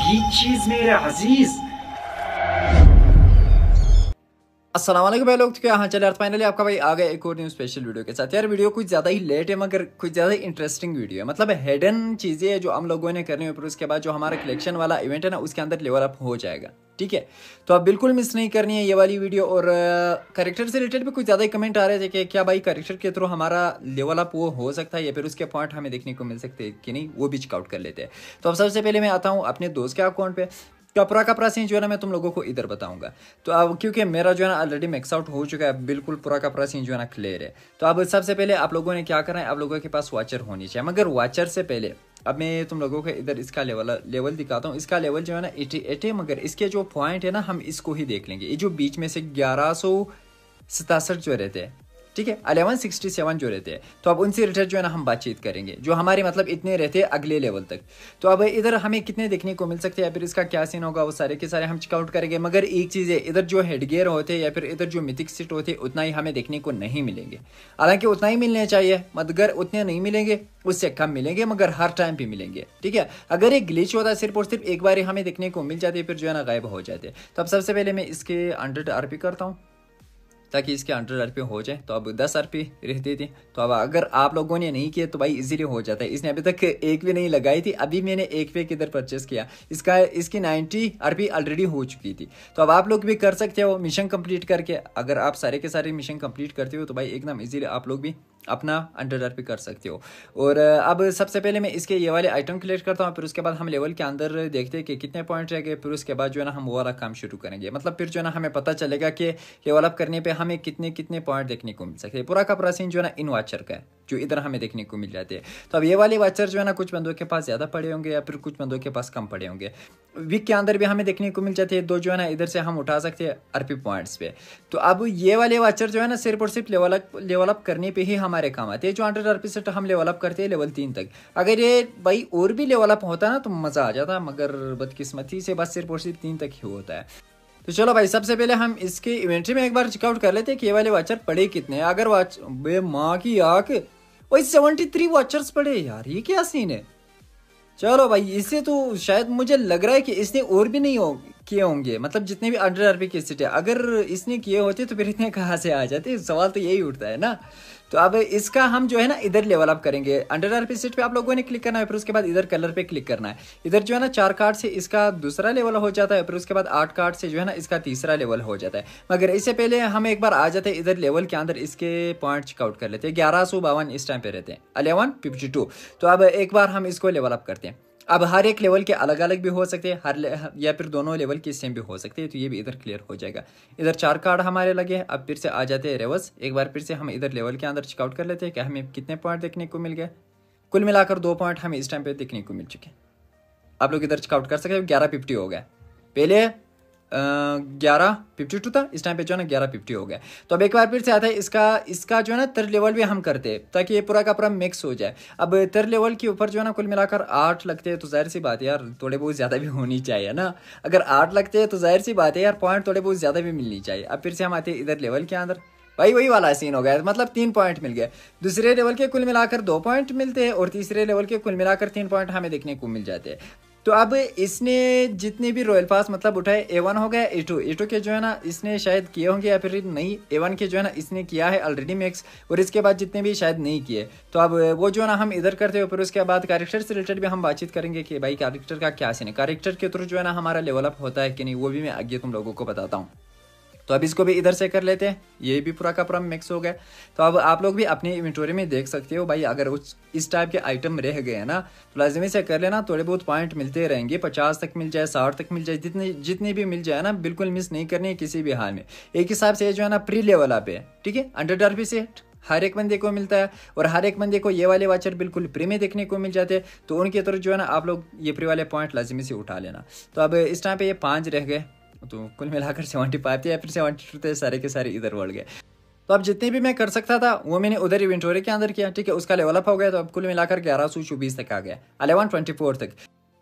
यही चीज मेरे अजीज। अस्सलाम वालेकुम भाई लोग, तो क्या हाल चाल है। फाइनली आपका भाई आ गया एक और न्यू स्पेशल वीडियो के साथ। यार वीडियो कुछ ज़्यादा ही लेट है मगर कुछ ज़्यादा ही इंटरेस्टिंग वीडियो है। मतलब हिडन चीज़ें हैं जो हम लोगों ने करनी है, फिर उसके बाद जो हमारा कलेक्शन वाला इवेंट है ना उसके अंदर लेवल अप हो जाएगा। ठीक है, तो आप बिल्कुल मिस नहीं करनी है ये वाली वीडियो। और कैरेक्टर से रिलेटेड भी कुछ ज़्यादा ही कमेंट आ रहे थे कि क्या भाई कैरेक्टर के थ्रू हमारा लेवल अप वो हो सकता है या फिर उसके पॉइंट हमें देखने को मिल सकते हैं कि नहीं, वो भी चेकआउट कर लेते हैं। तो अब सबसे पहले मैं आता हूँ अपने दोस्त के अकाउंट पे। कपरा सीन जो है ना मैं तुम लोगों को इधर बताऊंगा। तो अब क्योंकि मेरा जो है ना ऑलरेडी मैक्स आउट हो चुका है, बिल्कुल पूरा कपरा सीन जो है ना क्लियर है। तो अब सबसे पहले आप लोगों ने क्या करना है, आप लोगों के पास वॉचर होनी चाहिए। मगर वॉचर से पहले अब मैं तुम लोगों को इधर इसका लेवल दिखाता हूँ। इसका लेवल जो है ना 88 है, मगर इसके जो पॉइंट है ना हम इसको ही देख लेंगे। ये जो बीच में से 1167 जो रहते हैं, ठीक है, 1167 जो रहते हैं, तो अब उनसे रिलेटेड जो है ना हम बातचीत करेंगे, जो हमारे मतलब इतने रहते हैं अगले लेवल तक। तो अब इधर हमें कितने देखने को मिल सकते हैं या फिर इसका क्या सीन होगा वो सारे के सारे हम चेकआउट करेंगे। मगर एक चीज़ है, इधर जो हेडगियर होते हैं या फिर इधर जो मिथिक सीट होते हैं उतना ही हमें देखने को नहीं मिलेंगे। हालांकि उतना ही मिलने चाहिए, मगर उतने नहीं मिलेंगे, उससे कम मिलेंगे, मगर हर टाइम भी मिलेंगे। ठीक है, अगर ये ग्लिच होता है सिर्फ और सिर्फ एक बार हमें देखने को मिल जाती है, फिर जो है ना गायब हो जाते हैं। तो अब सबसे पहले मैं इसके 100 RP करता हूँ ताकि इसके 100 RP हो जाए। तो अब 10 RP रहती थी। तो अब अगर आप लोगों ने नहीं किया तो भाई इजीली हो जाता है। इसने अभी तक एक भी नहीं लगाई थी, अभी मैंने एक पे किधर परचेस किया, इसकी 90 RP ऑलरेडी हो चुकी थी। तो अब आप लोग भी कर सकते हो मिशन कंप्लीट करके। अगर आप सारे के सारे मिशन कंप्लीट करते हो तो भाई एकदम इजीली आप लोग भी अपना 100 RP कर सकते हो। और अब सबसे पहले मैं इसके ये वाले आइटम क्लियर करता हूँ, फिर उसके बाद हम लेवल के अंदर देखते हैं कि कितने पॉइंट रह गए। फिर उसके बाद जो है ना हम वो वाला काम शुरू करेंगे। मतलब फिर जो है ना हमें पता चलेगा कि लेवल अप करने पे हमें कितने कितने पॉइंट देखने को मिल सकते हैं। पूरा का पूरा सीन जो है ना इन वॉचर का है, जो इधर हमें देखने को मिल जाते हैं। तो अब ये वाले वॉचर जो है ना कुछ बंदों के पास ज़्यादा पड़े होंगे या फिर कुछ बंदों के पास कम पड़े होंगे। वीक के अंदर भी हमें देखने को मिल जाती है। दो जो है ना इधर से हम उठा सकते हैं RP पॉइंट्स पे। तो अब ये वाले वॉचर जो है ना सिर्फ और सिर्फ लेवल अप करने पे ही हमारे काम आते हैं। जो 100 RP से हम लेवल अप करते हैं लेवल 3 तक। अगर ये भाई और भी लेवल अप होता ना तो मज़ा आ जाता, मगर बदकिस्मती से बस सिर्फ और सिर्फ 3 तक ही होता है। तो चलो भाई सबसे पहले हम इसके इवेंट्री में एक बार चेकआउट कर लेते हैं कि ये वाले वॉचर पड़े कितने हैं। अगर वॉच बे माँ की आंख, वही 73 वॉचर्स पड़े यार, ये क्या सीन है। चलो भाई, इससे तो शायद मुझे लग रहा है कि इसने और भी नहीं किए होंगे। मतलब जितने भी 100 RP की सीट है, अगर इसने किए होते तो फिर इतने कहाँ से आ जाते, सवाल तो यही उठता है ना। तो अब इसका हम जो है ना इधर लेवल अप करेंगे। 100 RP सीट पे आप लोगों ने क्लिक करना है, फिर उसके बाद इधर कलर पे क्लिक करना है। इधर जो है ना 4 कार्ड से इसका दूसरा लेवल हो जाता है, फिर उसके बाद 8 कार्ड से जो है ना इसका तीसरा लेवल हो जाता है। मगर इससे पहले हम एक बार आ जाते हैं इधर लेवल के अंदर, इसके पॉइंट चेकआउट कर लेते हैं। 1152 इस टाइम पे रहते हैं, 1152। तो अब एक बार हम इसको लेवल अप करते हैं। अब हर एक लेवल के अलग अलग भी हो सकते हैं, या फिर दोनों लेवल के सेम भी हो सकते हैं। तो ये भी इधर क्लियर हो जाएगा। इधर 4 कार्ड हमारे लगे हैं। अब फिर से आ जाते हैं रिवर्स। एक बार फिर से हम इधर लेवल के अंदर चेकआउट कर लेते हैं कि हमें कितने पॉइंट देखने को मिल गए। कुल मिलाकर 2 पॉइंट हमें इस टाइम पे देखने को मिल चुके हैं। आप लोग इधर चेकआउट कर सकते हैं। 1150 हो गया, पहले 1152 था, इस टाइम पे जो है ना 1150 हो गया। तो अब एक बार फिर से आता है इसका जो है ना थर्ड लेवल भी हम करते हैं ताकि ये पूरा का पूरा मिक्स हो जाए। अब थर्ड लेवल के ऊपर जो है ना कुल मिलाकर 8 लगते हैं, तो जाहिर सी बात है यार थोड़े बहुत ज़्यादा भी होनी चाहिए ना। अगर 8 लगते हैं तो जाहिर सी बात है यार पॉइंट थोड़े बहुत ज़्यादा भी मिलनी चाहिए। अब फिर से हम आते हैं इधर लेवल के अंदर, भाई वही वाला सीन हो गया। मतलब 3 पॉइंट मिल गए। दूसरे लेवल के कुल मिलाकर 2 पॉइंट मिलते हैं और तीसरे लेवल के कुल मिलाकर 3 पॉइंट हमें देखने को मिल जाते हैं। तो अब इसने जितने भी रॉयल पास मतलब उठाए, A1 हो गया, A2 के जो है ना इसने शायद किए होंगे या फिर नहीं, A1 के जो है ना इसने किया है ऑलरेडी मैक्स, और इसके बाद जितने भी शायद नहीं किए। तो अब वो जो है ना हम इधर करते हो। फिर उसके बाद कैरेक्टर से रिलेटेड भी हम बातचीत करेंगे कि भाई कैरेक्टर का क्या सीन है, कैरेक्टर के थ्रू जो है ना हमारा लेवल अप होता है कि नहीं, वो भी मैं आगे तुम लोगों को बताता हूँ। तो अब इसको भी इधर से कर लेते हैं। ये भी पूरा का पूरा मिक्स हो गया। तो अब आप लोग भी अपनी इन्वेंटरी में देख सकते हो भाई, अगर इस टाइप के आइटम रह गए हैं ना तो लाजमी से कर लेना। थोड़े बहुत पॉइंट मिलते रहेंगे, 50 तक मिल जाए, 60 तक मिल जाए, जितने भी मिल जाए ना बिल्कुल मिस नहीं करनी है किसी भी हाल में। एक हिसाब से जो है ना प्री लेवल आप है, ठीक है, 100 RP से हर एक बंदे को मिलता है और हर एक बंदे को ये वाले वॉचर बिल्कुल प्री में देखने को मिल जाते हैं। तो उनके तरफ जो है ना आप लोग ये प्री वाले पॉइंट लाजमी से उठा लेना। तो अब इस टाइम पे ये 5 रह गए, तो कुल मिलाकर 75 थे या फिर 72 थे, सारे के सारे इधर बढ़ गए। तो अब जितने भी मैं कर सकता था वो मैंने उधर इवेंटोरी के अंदर किया, ठीक है, उसका लेवल अप हो गया। तो अब कुल मिलाकर 1124 तक आ गया, 1124 तक।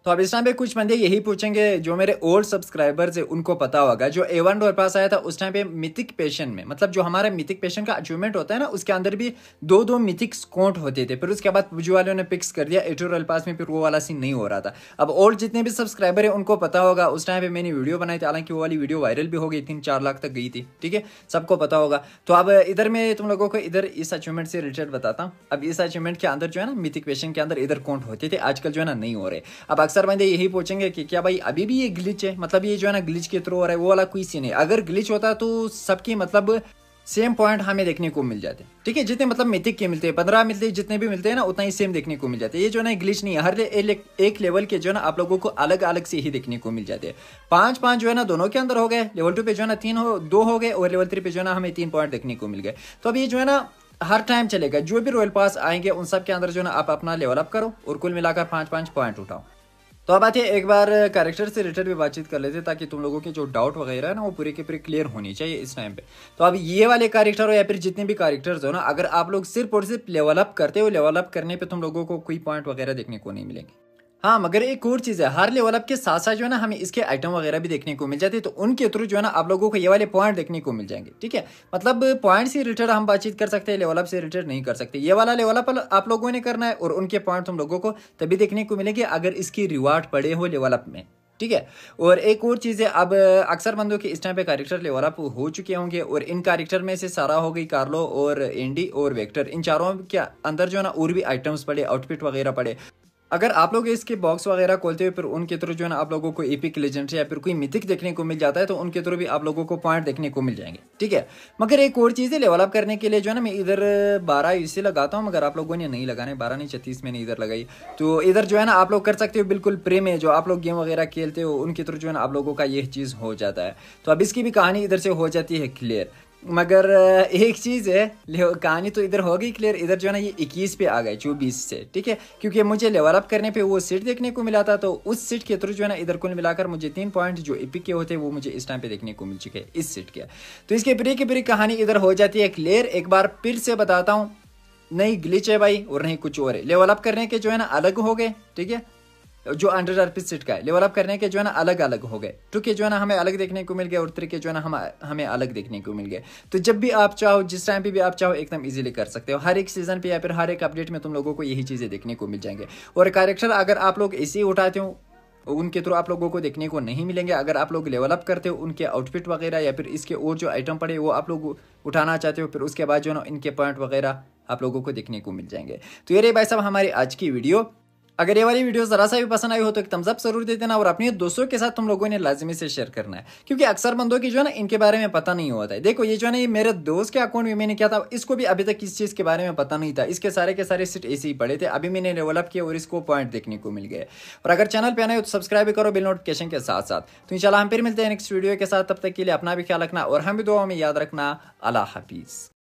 तो अब इस टाइम पे कुछ बंदे यही पूछेंगे, जो मेरे ओल्ड सब्सक्राइबर्स है उनको पता होगा, जो A1 डोर पास आया था उस टाइम पे मिथिक पेशन में, मतलब जो हमारा मिथिक पेशन का अचीवमेंट होता है ना, उसके अंदर भी दो दो मिथिक स्कोट होते थे। फिर उसके बाद पुजू वालों ने पिक्स कर दिया A2 रॉयल पास में, फिर वो वाला सीन नहीं हो रहा था। अब ओल्ड जितने भी सब्सक्राइबर है उनको पता होगा, उस टाइम पे मैंने वीडियो बनाई थी, हालांकि वो वाली वीडियो वायरल भी हो गई, 3-4 लाख तक गई थी, ठीक है, सबको पता होगा। तो अब इधर मैं तुम लोगों को इधर इस अचीवमेंट से रिलेटेड बताता हूँ। अब इस अचीवमेंट के अंदर जो है ना, मिथिक पेशन के अंदर इधर काउंट होते थे, आजकल जो है ना नहीं हो रहे। अब अक्सर बंदे यही पूछेंगे कि क्या भाई अभी भी ये ग्लिच है, मतलब ये जो है ना ग्लिच के थ्रू हो रहा है, वो वाला कोई सीन है। अगर ग्लिच होता तो सबकी मतलब सेम पॉइंट हमें देखने को मिल जाते, ठीक है, जितने मतलब मिथिक के मिलते हैं 15 मिलते हैं, जितने भी मिलते हैं ना उतना ही सेम देखने को मिल जाते हैं। ये जो है ना ग्लिच नहीं है, हर एक लेवल के जो है ना आप लोगों को अलग अलग से ही देखने को मिल जाते हैं। 5-5 जो है ना दोनों के अंदर हो गए, लेवल 2 पे जो है ना 2 हो गए, और लेवल 3 पे जो है ना हमें 3 पॉइंट देखने को मिल गए। तो अब ये जो है ना हर टाइम चलेगा, जो भी रॉयल पास आएंगे उन सब के अंदर जो है ना आप अपना लेवल अप करो और कुल मिलाकर 5-5 पॉइंट उठाओ। तो अब आते हैं एक बार कैरेक्टर से रिलेटेड भी बातचीत कर लेते हैं, ताकि तुम लोगों के जो डाउट वगैरह है ना वो पूरे के पूरे क्लियर होनी चाहिए इस टाइम पे। तो अब ये वाले कैरेक्टर हो या फिर जितने भी कैरेक्टर्स हो ना, अगर आप लोग सिर्फ और सिर्फ लेवल अप करते हो, लेवल अप करने पे तुम लोगों को कोई पॉइंट वगैरह देखने को नहीं मिलेंगे। हाँ, मगर एक और चीज है, हर लेवल अप के साथ साथ जो है ना हमें इसके आइटम वगैरह भी देखने को मिल जाते हैं, तो उनके थ्रू जो है ना आप लोगों को ये वाले पॉइंट देखने को मिल जाएंगे, ठीक है। मतलब पॉइंट से रिलेटेड हम बातचीत कर सकते हैं, लेवल अप से रिलेटेड नहीं कर सकते। ये वाला लेवल अप आप लोगों ने करना है, और उनके पॉइंट तुम लोगों को तभी देखने को मिलेंगे अगर इसकी रिवार्ड पड़े हो लेवल अप में, ठीक है। और एक और चीज़ है, अब अक्सर बंदों के इस टाइम पे कैरेक्टर लेवल अप हो चुके होंगे, और इन कैरेक्टर में से सारा हो गई, कार्लो और एंडी और वेक्टर, इन चारों के अंदर जो है ना और भी आइटम्स पड़े, आउटफिट वगैरह पड़े। अगर आप लोग इसके बॉक्स वगैरह खोलते हुए फिर उनके थ्रू जो है ना आप लोगों को एपिक लेजेंडरी या फिर कोई मिथिक देखने को मिल जाता है, तो उनके थ्रू भी आप लोगों को पॉइंट देखने को मिल जाएंगे, ठीक है। मगर एक और चीज़ है, लेवल अप करने के लिए जो है ना मैं इधर 12 इसे लगाता हूँ, मगर आप लोगों ने नहीं लगाने, 12 नहीं 36 मैंने इधर लगाई। तो इधर जो है ना आप लोग कर सकते हो बिल्कुल प्रे में, जो आप लोग गेम वगैरह खेलते हो उनके थ्रू जो है ना आप लोगों का ये चीज़ हो जाता है। तो अब इसकी भी कहानी इधर से हो जाती है क्लियर। मगर एक चीज़ है, कहानी तो इधर हो गई क्लियर, इधर जो है ना ये 21 पे आ गए 24 से, ठीक है, क्योंकि मुझे लेवल अप करने पे वो सीट देखने को मिला था, तो उस सीट के थ्रू जो है ना इधर कुल मिलाकर मुझे 3 पॉइंट जो एपिक के होते हैं वो मुझे इस टाइम पे देखने को मिल चुके हैं इस सीट के। तो इसके प्री की प्री कहानी इधर हो जाती है क्लियर। एक बार फिर से बताता हूँ, नहीं ग्लिच है भाई और नहीं कुछ और है। लेवल अप करने के जो है ना अलग हो गए, ठीक है, जो अंडर आरपी सीट का है, लेवल अप करने के जो है ना अलग अलग हो गए, टू के जो है ना हमें अलग देखने को मिल गए, और 3 के जो है ना हमें अलग देखने को मिल गए। तो जब भी आप चाहो, जिस टाइम पे भी आप चाहो, एकदम इजीली कर सकते हो। हर एक सीजन पे या फिर हर एक अपडेट में तुम लोगों को यही चीज़ें देखने को मिल जाएंगे। और कैरेक्टर अगर आप लोग ऐसे ही उठाते हो, उनके थ्रू आप लोगों को देखने को नहीं मिलेंगे। अगर आप लोग लेवल अप करते हो, उनके आउटफिट वगैरह या फिर इसके और जो आइटम पड़े वो आप लोग उठाना चाहते हो, फिर उसके बाद जो है ना इनके पॉइंट वगैरह आप लोगों को देखने को मिल जाएंगे। तो ये रही भाई साहब हमारी आज की वीडियो। अगर ये वाली वीडियो जरा सा भी पसंद आई हो तो एक थम्स अप जरूर दे देना, और अपने दोस्तों के साथ तुम लोगों ने लाजमी से शेयर करना है, क्योंकि अक्सर बंदों की जो है ना इनके बारे में पता नहीं होता है। देखो ये जो है ना, ये मेरे दोस्त के अकाउंट में मैंने किया था, इसको भी अभी तक किस चीज़ के बारे में पता नहीं था, इसके सारे के सारे सीट ऐसे ही पड़े थे, अभी मैंने लेवल अप किया और इसको पॉइंट देखने को मिल गए। और अगर चैनल पे आना हो तो सब्सक्राइब भी करो बिल नोटिफिकेशन के साथ साथ। तो इंशाल्लाह हम फिर मिलते हैं नेक्स्ट वीडियो के साथ, तब तक के लिए अपना भी ख्याल रखना और हम भी दुआ में याद रखना। अल्लाह हाफिज़।